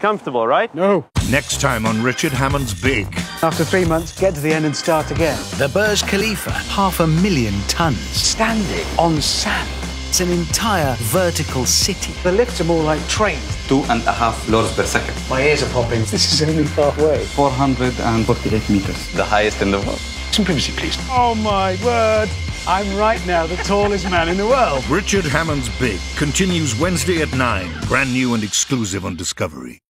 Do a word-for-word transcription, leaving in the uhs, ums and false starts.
Comfortable, right? No. Next time on Richard Hammond's Big. After three months, get to the end and start again. The Burj Khalifa, half a million tons. Standing on sand. It's an entire vertical city. The lifts are more like trains. Two and a half floors per second. My ears are popping. This is only halfway. four hundred forty-eight meters. The highest in the world. Some privacy, please. Oh, my word. I'm right now the tallest man in the world. Richard Hammond's Big continues Wednesday at nine. Brand new and exclusive on Discovery.